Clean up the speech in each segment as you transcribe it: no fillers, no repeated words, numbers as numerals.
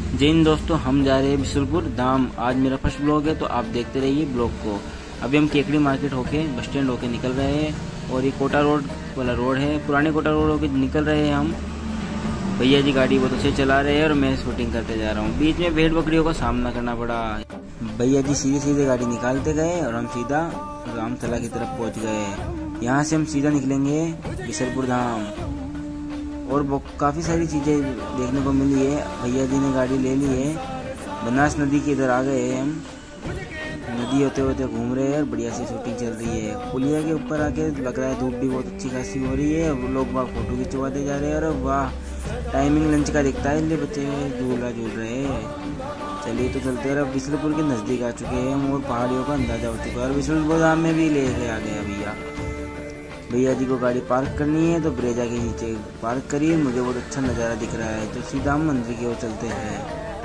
जय हिंद दोस्तों, हम जा रहे हैं बिशुलपुर धाम। आज मेरा फर्स्ट ब्लॉग है तो आप देखते रहिए ब्लॉग को। अभी हम केकड़ी मार्केट होके बस स्टैंड होके निकल रहे हैं और ये कोटा रोड वाला रोड है, पुराने कोटा रोड होके निकल रहे हैं हम। भैया जी गाड़ी बहुत अच्छे चला रहे हैं और मैं शूटिंग करते जा रहा हूँ। बीच में भेड़ बकरियों का सामना करना पड़ा। भैया जी सीधे सीधे गाड़ी निकालते गए और हम सीधा रामतला की तरफ पहुँच गए। यहाँ से हम सीधा निकलेंगे बिशुलपुर धाम और काफ़ी सारी चीज़ें देखने को मिली है। भैया जी ने गाड़ी ले ली है। बनास नदी के इधर आ गए हैं हम। नदी होते होते घूम रहे हैं और बढ़िया सी शूटिंग चल रही है। पुलिया के ऊपर आके लग रहा है धूप भी बहुत अच्छी खासी हो रही है। वो लोग वहाँ फोटो खिंचवाते जा रहे हैं और वाह, टाइमिंग लंच का दिखता है, इसलिए बच्चे झूला झूल रहे हैं। चलिए तो चलते हैं। अब बिशुलपुर के नज़दीक आ चुके हैं हम और पहाड़ियों का अंदाजा हो चुका है। और बिशुलपुर धाम में भी लेके आ गया भैया जी को गाड़ी पार्क करनी है तो ब्रेजा के नीचे पार्क करिए। मुझे बहुत अच्छा नज़ारा दिख रहा है तो सीधा हम मंदिर की ओर चलते हैं।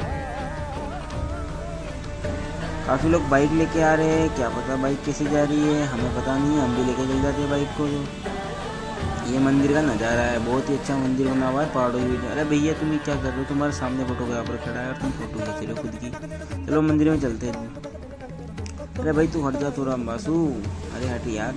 काफ़ी लोग बाइक लेके आ रहे हैं, क्या पता बाइक कैसे जा रही है, हमें पता नहीं, हम भी लेके चल जाते हैं बाइक को। ये मंदिर का नज़ारा है, बहुत ही अच्छा मंदिर बना हुआ है पहाड़ों में। अरे भैया तुम क्या कर रहे हो, तुम्हारे सामने फोटोग्राफर खड़ा है और तुम फोटो खींच रहे हो खुद की। चलो मंदिर में चलते हैं। अरे भाई तू हट जा तो राम बासु, अरे हट यार।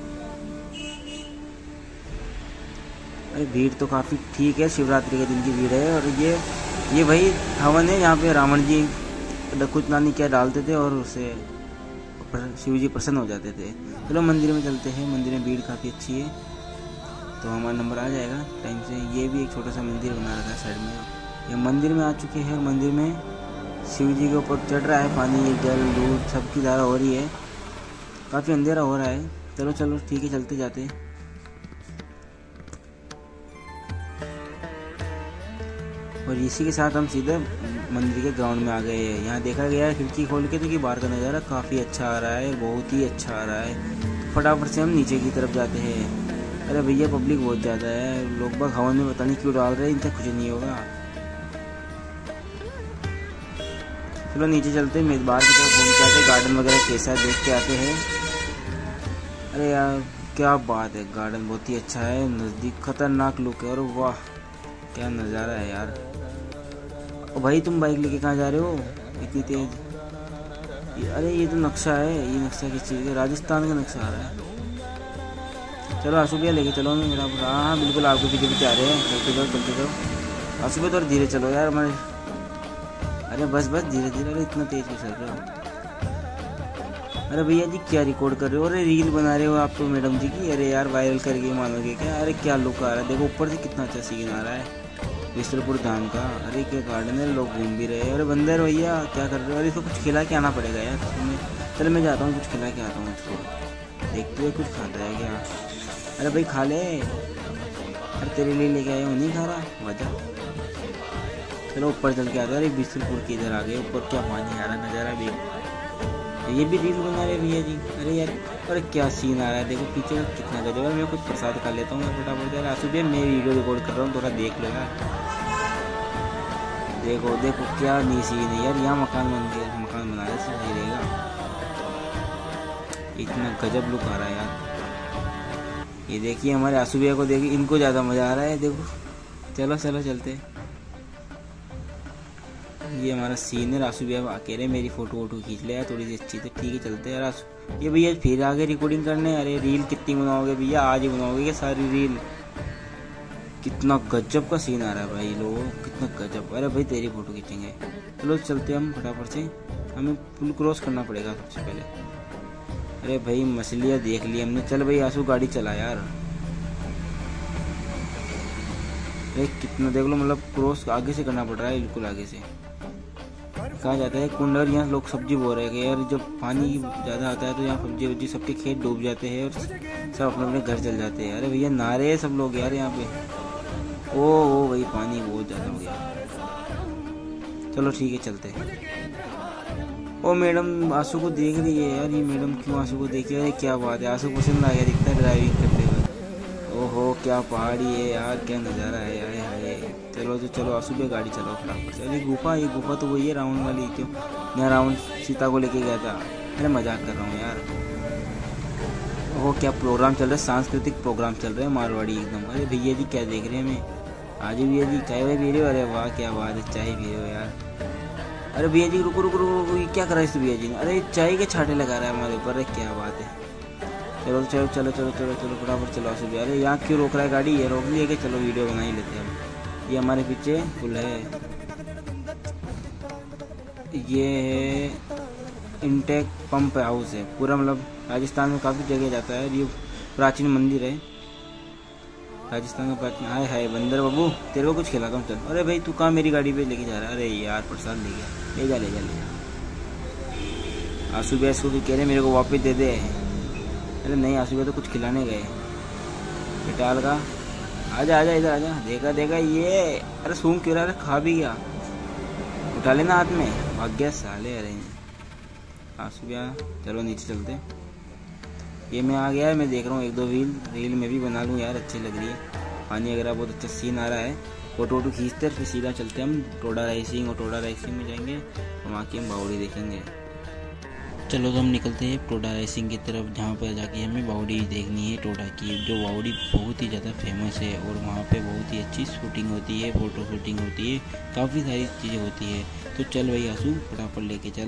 अरे भीड़ तो काफ़ी ठीक है, शिवरात्रि के दिन की भीड़ है। और ये वही हवन है यहाँ पे रावण जी कुछ नानी क्या डालते थे और उससे शिव जी प्रसन्न हो जाते थे। चलो मंदिर में चलते हैं। मंदिर में भीड़ काफ़ी अच्छी है तो हमारा नंबर आ जाएगा टाइम से। ये भी एक छोटा सा मंदिर बना रखा है साइड में। ये मंदिर में आ चुके हैं। मंदिर में शिव जी के ऊपर चढ़ रहा है पानी, जल दूध सबकी धारा हो रही है। काफ़ी अंधेरा हो रहा है। चलो चलो ठीक है, चलते जाते हैं। और इसी के साथ हम सीधे मंदिर के ग्राउंड में आ गए हैं। यहाँ देखा गया है खिड़की खोल के तो कि बाहर का नज़ारा काफ़ी अच्छा आ रहा है, बहुत ही अच्छा आ रहा है। फटाफट से हम नीचे की तरफ जाते हैं। अरे भैया पब्लिक बहुत ज़्यादा है, लोग बाग हवन में पता नहीं क्यों डाल रहे हैं, इनसे कुछ नहीं होगा। चलो नीचे चलते हैं, मेज़बार की तरफ घूम के आते हैं, गार्डन वगैरह कैसा है देख के आते हैं। अरे यार क्या बात है, गार्डन बहुत ही अच्छा है, नज़दीक खतरनाक लुक है। और वाह क्या नज़ारा है यार। ओ भाई तुम बाइक लेके कहाँ जा रहे हो इतनी तेज? अरे ये तो नक्शा है, ये नक्शा किस चीज़ का? राजस्थान का नक्शा आ रहा है। चलो आशु भैया लेके चलो हमें। मेरा हाँ बिल्कुल आपके पीछे पीछे आ रहे हैं। चलते जाओ आशु भैया, थोड़ा धीरे चलो यार हमारे। अरे बस बस धीरे धीरे। अरे इतना तेज क्यों चल रहे हो? अरे भैया जी क्या रिकॉर्ड कर रहे हो? अरे रील बना रहे हो आप तो मैडम जी की। अरे यार वायरल करके मानोगे क्या? अरे क्या लुक आ रहा है, देखो ऊपर से कितना अच्छा सीन आ रहा है बिशुलपुर धाम का। अरे क्या गार्डन है, लोग घूम भी रहे हैं। अरे बंदर भैया क्या कर रहे हो? अरे इसको कुछ खिला के आना पड़ेगा यार। चल मैं जाता हूँ, कुछ खिला के आता हूँ इसको। देखते हुए कुछ खाता है क्या? अरे भाई खा ले। अरे तेरे लिए लेके आए हूँ, नहीं खा रहा, वजह। चलो ऊपर चल के आता है। अरे बिशुलपुर के इधर आ गए, ऊपर क्या पानी आ रहा है, नज़ारा भी। ये भी रील बना रहे भैया जी। अरे यार अरे क्या सीन आ रहा है, देखो पीछे कितना गजब है। मैं कुछ प्रसाद खा लेता हूँ फटाफट यार। आशु भैया मैं वीडियो रिकॉर्ड कर रहा हूँ, थोड़ा देख लो यार। देखो देखो क्या नहीं सीन है यार। यहाँ मकान बना रहे, सही रहेगा। इतना गजब लुक आ रहा है यार। ये देखिए हमारे आशु भैया को देखिए, इनको ज़्यादा मज़ा आ रहा है देखो। चलो चलो चलते। ये हमारा सीन है। आशु भैया अकेले मेरी फोटो वोटो खींच लिया थोड़ी सी अच्छी, तो ठीक है चलते हैं यार। ये भैया फिर आगे रिकॉर्डिंग करने। अरे रील कितनी बनाओगे भैया, आज ही बनाओगे क्या सारी रील? कितना गजब का सीन आ रहा है भाई लोगों, कितना गजब। अरे भाई तेरी फोटो खींचेंगे। चलो चलते हम फटाफट से, हमें पुल क्रॉस करना पड़ेगा सबसे पहले। अरे भाई मछलियाँ देख ली हमने। चल भाई आशु गाड़ी चला यार। अरे कितना देख लो, मतलब क्रॉस आगे से करना पड़ रहा है, बिल्कुल आगे से। कहा जाता है कुंड, और यहाँ लोग सब्जी बो रहे हैं यार। जब पानी ज़्यादा आता है तो यहाँ सब्जी वब्जी सबके खेत डूब जाते हैं और सब अपने अपने घर चल जाते हैं। अरे भैया नहा रहे हैं सब लोग यार यहाँ पे। ओ भाई पानी बहुत ज़्यादा हो गया। चलो ठीक है चलते हैं। ओ मैडम आशु को देख रही है यार। ये मैडम क्यों आशु को देख रही है? क्या बात है, आशु पसंद आ गया दिखता है ड्राइविंग करते हुए। ओहो क्या पहाड़ी है यार, क्या नज़ारा है यार। चलो तो चलो आशु भैया गाड़ी चलाओ फटाफट से। अरे ये गुफा तो वही है रावण वाली, क्यों यहाँ रावण सीता को लेके गया था। अरे मजाक कर रहा हूँ यार। ओह क्या प्रोग्राम चल रहा है, सांस्कृतिक प्रोग्राम चल रहा है मारवाड़ी एकदम। अरे भैया जी क्या देख रहे हैं हमें? आज भैया जी चाय वाय पी रहे हो? अरे वाह क्या बात है, चाय पी रहे हो यार। अरे भैया जी रुको रुको रुको रुको, ये क्या करा इस भैया जी ने? अरे चाय के छाटे लगा रहा है हमारे ऊपर, अरे क्या बात है। चलो चलो चलो चलो चलो चलो फटाफट चलो आसू भैया। अरे यहाँ क्यों रोक रहा है गाड़ी? ये रोक लिया कि चलो वीडियो बना ही लेते हैं हम। ये हमारे पीछे पुल है, ये है इंटेक पंप हाउस है पूरा, मतलब राजस्थान में काफ़ी जगह जाता है। ये प्राचीन मंदिर है राजस्थान का प्राचीन। हाय हाय बंदर बाबू, तेरे को कुछ खिलाता हूँ चल। अरे भाई तू कहाँ मेरी गाड़ी पे लेके जा रहा है? अरे यार प्रसाद ले गया, ले जा ले जा ले जा। आंसू भैया इसको कह रहे मेरे को वापस दे दे। अरे नहीं आंसू भैया तो कुछ खिलाने गए बेटाल का। आजा आजा इधर आजा, देखा देखा ये। अरे सूंघ क्यों रहा है? खा भी गया, उठा लेना हाथ में, भाग गया साले। अरे आंसू भैया चलो नीचे चलते। ये मैं आ गया है, मैं देख रहा हूँ एक दो रील मैं भी बना लूँ यार, अच्छी लग रही है। पानी वगैरह बहुत अच्छा सीन आ रहा है। फोटो वोटो खींचते फिर सीधा चलते हम टोडा राइसिंग, और टोडा राइसिंग में जाएंगे और वहाँ की हम बावड़ी देखेंगे। चलो तो हम निकलते हैं टोडा राइसिंग की तरफ, जहाँ पर जाके हमें बावड़ी देखनी है टोडा की, जो बावड़ी बहुत ही ज़्यादा फेमस है और वहाँ पे बहुत ही अच्छी शूटिंग होती है, फ़ोटो शूटिंग होती है, काफ़ी सारी चीज़ें होती है। तो चल भाई आंसू फटाफट लेके चल।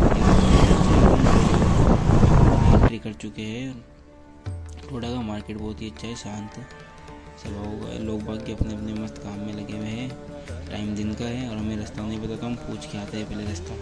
एंट्री कर चुके हैं। टोडा का मार्केट बहुत ही अच्छा है, शांत सब होगा, लोग बाकी अपने अपने मस्त काम में लगे हुए हैं। टाइम दिन का है और हमें रास्ता नहीं पता, तो हम पूछ के आते हैं पहले रास्ता।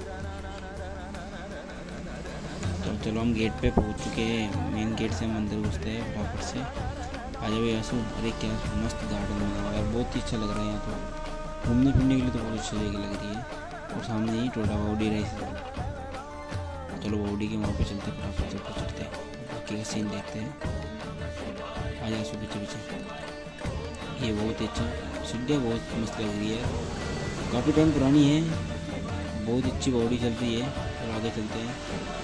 तो चलो हम गेट पे पहुंच चुके हैं, मेन गेट से हम अंदर घुसते हैं फटाफट से। आ जाओ यासू। अरे क्या मस्त गार्डन बना हुआ है, बहुत ही अच्छा लग रहा है यहाँ तो घूमने फिरने के लिए, तो बहुत अच्छी जगह लग रही है। और सामने ही टोडा बावड़ी राइस। चलो बावड़ी के वहाँ पे चलते फटाफट से, चढ़ते बाकी का सीन देखते हैं। आ जाओ सो पीछे पीछे। ये बहुत ही अच्छा सीढ़ियाँ बहुत मस्त लग रही है, काफ़ी टाइम पुरानी है, बहुत अच्छी बावड़ी चल रही है। और आगे चलते हैं।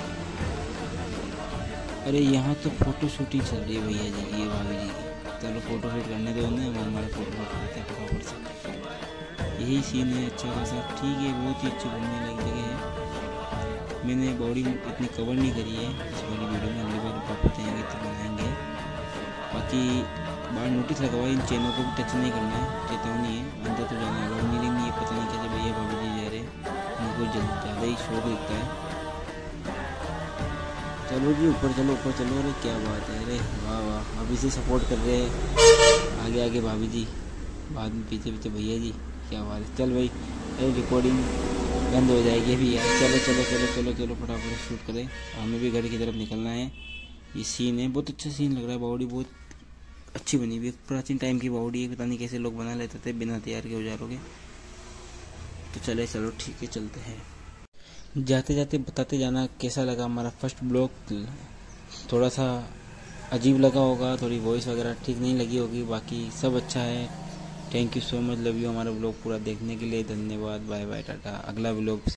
अरे यहाँ तो फोटो शूटिंग चल रही है भैया जी, ये भाभी जी की। चलो फोटो शूट करने दो उन्हें, हम हमारा फोटो शूट करते हैं फटाफट से। यही सीन है अच्छा खासा, ठीक है, बहुत ही अच्छी घूमने लायक जगह है। मैंने बॉडी इतनी कवर नहीं करी है इस वाली वीडियो में, अगली बार वापस आएंगे तो बनाएंगे। बाकी बाहर नोटिस लगा हुआ है, इन चैनल को भी टच नहीं करना है, चेतावनी है। अंदर तो जाना अलाउ नहीं, लेकिन ये पता नहीं कैसे भैया भाभी जी जा रहे हैं, उनको ज़्यादा ही शौक दिखता है। चलो जी ऊपर चलो ऊपर चलो। अरे क्या बात है, अरे वाह वाह, अभी से सपोर्ट कर रहे हैं। आगे आगे भाभी जी, बाद में पीछे पीछे भैया जी, क्या बात है। चल भाई, अरे रिकॉर्डिंग बंद हो जाएगी अभी यार। चलो चलो चलो चलो चलो फटाफट शूट करें, हमें भी घर की तरफ निकलना है। ये सीन है, बहुत अच्छा सीन लग रहा है, बावड़ी बहुत अच्छी बनी हुई है, प्राचीन टाइम की बावड़ी है, पता नहीं कैसे लोग बना लेते थे बिना तैयार के औजारों के। तो चले चलो ठीक है चलते हैं। जाते जाते बताते जाना कैसा लगा हमारा फर्स्ट ब्लॉग। थोड़ा सा अजीब लगा होगा, थोड़ी वॉइस वगैरह ठीक नहीं लगी होगी, बाकी सब अच्छा है। Thank you so much, love you. हमारा ब्लॉग पूरा देखने के लिए धन्यवाद। Bye bye tata. अगला ब्लॉग